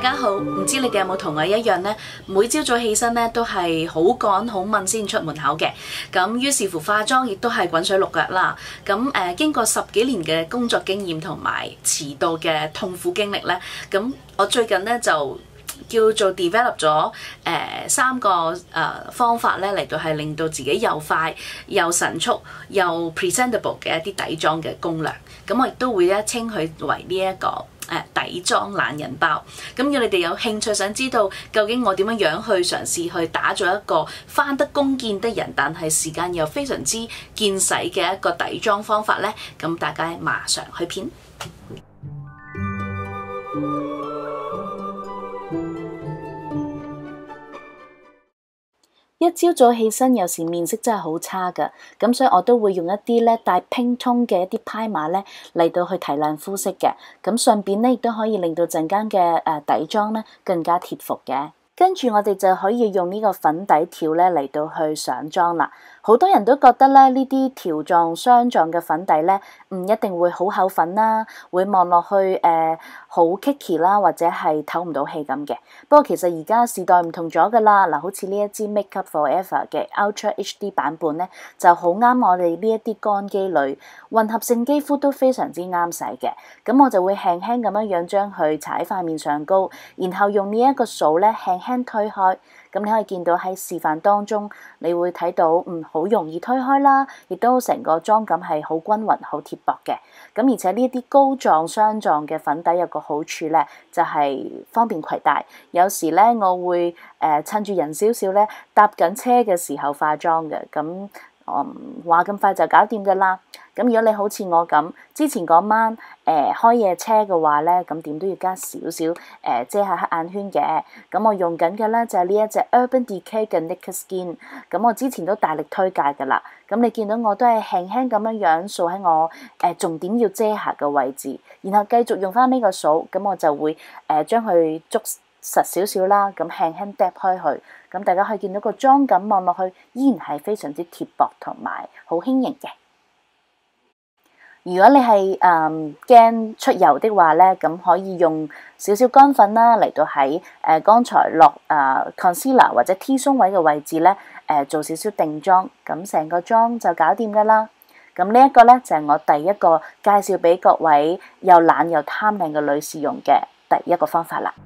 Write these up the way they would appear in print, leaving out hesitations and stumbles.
家好，唔知你哋有冇同我一樣呢？每朝早起身呢都係好趕好問先出門口嘅，咁於是乎化妝亦都係滾水淥腳啦。咁經過10幾年嘅工作經驗同埋遲到嘅痛苦經歷呢，咁我最近呢就叫做 develop 咗3個方法咧嚟到係令到自己又快又神速又 presentable 嘅一啲底妝嘅攻略。咁我亦都會咧稱佢為呢一個底妝懶人包。咁如果你哋有興趣想知道究竟我點樣樣去嘗試去打造一個翻得工見得人，但係時間又非常之見使嘅一個底妝方法咧，咁大家馬上去片。一朝早起身，有時面色真係好差㗎，咁所以我都會用一啲咧帶拼通嘅一啲 primer 咧嚟到去提亮膚色嘅，咁順便咧亦都可以令到陣間嘅底妝咧更加貼服嘅。跟住我哋就可以用呢個粉底條咧嚟到去上妝啦。好多人都覺得咧呢啲條狀、霜狀嘅粉底咧唔一定會好厚粉啦，會望落去好 kicky 啦，或者係透唔到氣咁嘅。不過其實而家時代唔同咗㗎啦，嗱，好似呢一支 Make Up Forever 嘅 Ultra HD 版本咧，就好啱我哋呢一啲乾肌女，混合性肌膚都非常之啱使嘅。咁我就會輕輕咁樣將佢搽喺塊面上高，然後用呢一個掃咧輕輕推開。咁你可以見到喺示範當中，你會睇到好容易推開啦，亦都成個妝感係好均勻、好貼薄嘅。咁而且呢啲膏狀、霜狀嘅粉底有個好處咧，就係方便攜帶。有時咧，我會趁住人少少咧，搭緊車嘅時候化妝嘅。咁話咁快就搞掂㗎啦。咁如果你好似我咁，之前嗰晚開夜車嘅話咧，咁點都要加少少遮下黑眼圈嘅。咁我用緊嘅咧就係呢一隻 Urban Decay 嘅 Naked Skin。咁我之前都大力推介㗎啦。咁你見到我都係輕輕咁樣掃喺我重點要遮瑕嘅位置，然後繼續用翻呢個掃，咁我就會將佢捉實少少啦，咁輕輕嗒開去。咁大家可以見到個妝感望落去依然係非常之貼薄同埋好輕盈嘅。如果你係驚出油的話咧，咁可以用少少乾粉啦嚟到喺剛才落concealer 或者 T 鬆位嘅位置咧做少少定妝，咁成個妝就搞掂㗎啦。咁呢一個咧就係我第一個介紹俾各位又懶又貪靚嘅女士用嘅第一個方法啦。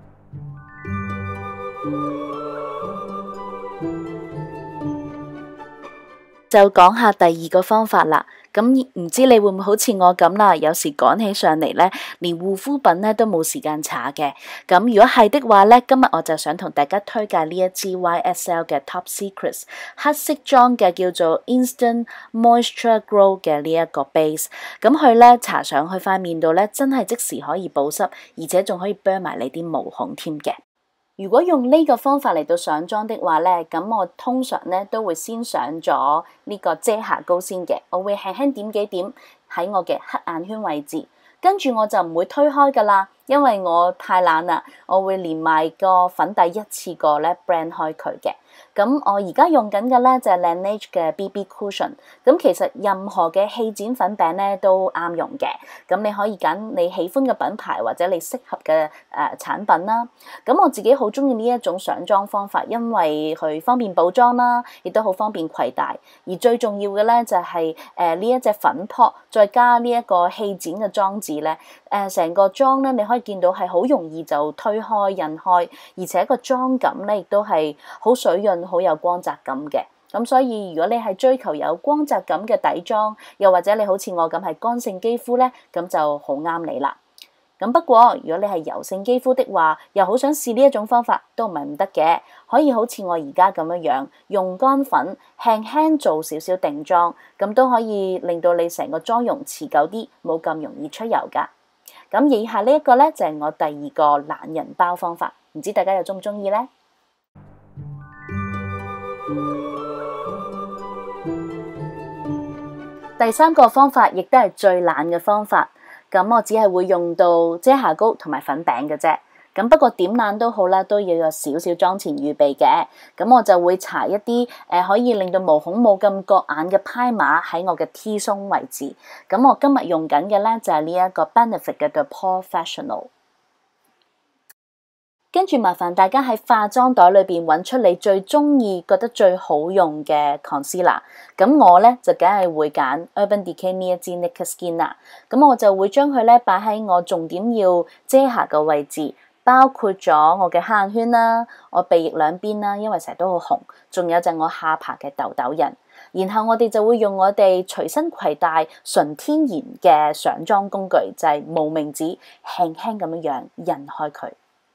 就講下第二個方法啦。咁唔知你會唔會好似我咁啦？有時趕起上嚟咧，連護膚品咧都冇時間搽嘅。咁如果係的話咧，今日我就想同大家推介呢一支 YSL 嘅 Top Secrets 黑色妝嘅叫做 Instant Moisture Glow 嘅呢一個 base。咁佢咧搽上去塊面度咧，真係即時可以保濕，而且仲可以 burn 埋你啲毛孔添嘅。如果用呢個方法嚟到上妝的話咧，咁我通常咧都會先上咗呢個遮瑕膏先嘅，我會輕輕點幾點喺我嘅黑眼圈位置，跟住我就唔會推開㗎啦，因為我太懶啦，我會連埋個粉底一次過咧 blend 開佢嘅。咁我而家用緊嘅咧就係 Laneige 嘅 BB Cushion。咁其實任何嘅氣墊粉餅咧都啱用嘅。咁你可以揀你喜歡嘅品牌或者你適合嘅產品啦。咁我自己好中意呢一種上妝方法，因為佢方便補妝啦，亦都好方便攜帶。而最重要嘅咧就係呢一隻粉撲，再加呢一個氣墊嘅裝置咧，成個妝咧你可以見到係好容易就推開印開，而且個妝感咧亦都係好水潤、好有光澤感嘅。咁所以如果你係追求有光澤感嘅底妝，又或者你好似我咁係乾性肌膚咧，咁就好啱你啦。咁不過如果你係油性肌膚的話，又好想試呢一種方法，都唔係唔得嘅。可以好似我而家咁樣用乾粉輕輕做少少定妝，咁都可以令到你成個妝容持久啲，冇咁容易出油㗎。咁以下呢一個咧就係我第二個懶人包方法，唔知大家又鍾唔鍾意咧？第三個方法亦都係最懶嘅方法，咁我只係會用到遮瑕膏同埋粉餅嘅啫。咁不過點懶都好啦，都要有少少妝前預備嘅。咁我就會搽一啲可以令到毛孔冇咁割眼嘅 primer喺我嘅 T 鬆位置。咁我今日用緊嘅咧就係呢一個 Benefit 嘅 The Professional。 跟住麻煩大家喺化妝袋裏邊揾出你最中意、覺得最好用嘅 concealer。咁我咧就梗係會揀 Urban Decay 呢一支 Naked Skin 啦。咁我就會將佢咧擺喺我重點要遮瑕嘅位置，包括咗我嘅黑眼圈啦、我鼻翼兩邊啦，因為成日都好紅，仲有就係我下巴嘅痘痘印。然後我哋就會用我哋隨身攜帶純天然嘅上妝工具，就係無名指，輕輕咁樣印開佢。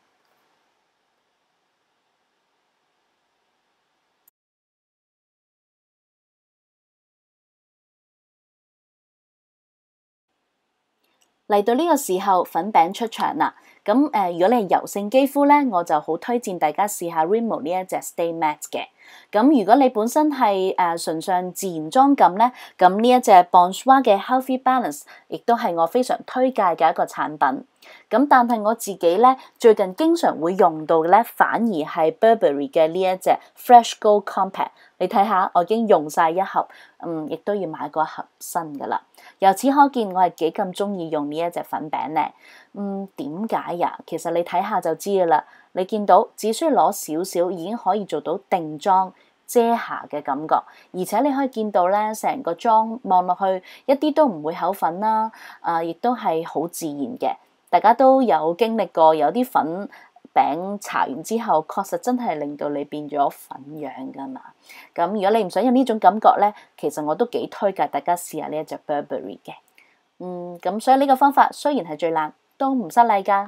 嚟到呢個時候，粉餅出場啦。咁如果你係油性肌膚咧，我就好推薦大家試下 Rimmel 呢一隻 Stay Matte 嘅。咁如果你本身係純上自然妝感咧，咁呢一隻 Bonsoir 嘅 Healthy Balance 亦都係我非常推介嘅一個產品。咁但係我自己咧最近經常會用到嘅咧，反而係 Burberry 嘅呢一隻 Fresh Gold Compact。你睇下，我已經用晒一盒，亦都要買過一盒新噶啦。由此可見，我係幾咁中意用呢一隻粉餅咧。點解呀？其實你睇下就知噶啦。你見到只需要攞少少，已經可以做到定妝遮瑕嘅感覺，而且你可以見到咧，成個妝望落去一啲都唔會口粉啦，亦都係好自然嘅。大家都有經歷過，有啲粉餅搽完之後，確實真係令到你變咗粉樣噶嘛。咁如果你唔想有呢種感覺咧，其實我都幾推介大家試下呢一隻 Burberry 嘅。咁所以呢個方法雖然係最爛，都唔失禮㗎。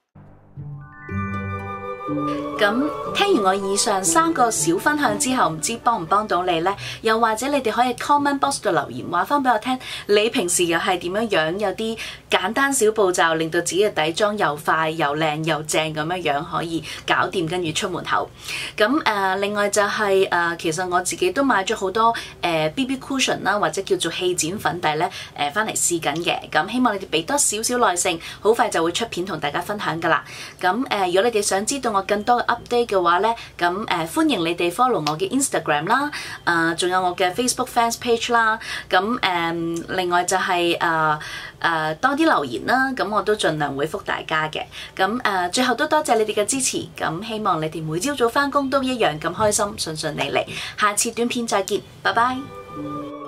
咁聽完我以上3個小分享之後，唔知幫唔幫到你呢？又或者你哋可以 comment box 度留言話翻俾我聽，你平時又係點樣有啲簡單小步驟，令到自己嘅底妝又快又靚又正咁樣可以搞掂，跟住出門口。咁另外就係其實我自己都買咗好多BB cushion 啦，或者叫做氣墊粉底咧翻嚟試緊嘅。咁希望你哋俾多少少耐性，好快就會出片同大家分享噶啦。咁如果你哋想知道我更多嘅 update 嘅話咧，咁歡迎你哋 follow 我嘅 Instagram 啦，仲有我嘅 Facebook fans page 啦。咁另外就係多啲留言啦，咁我都盡量會覆大家嘅。咁最後都多謝你哋嘅支持，咁希望你哋每朝早返工都一樣咁開心，順順利利。下次短片再見，拜拜。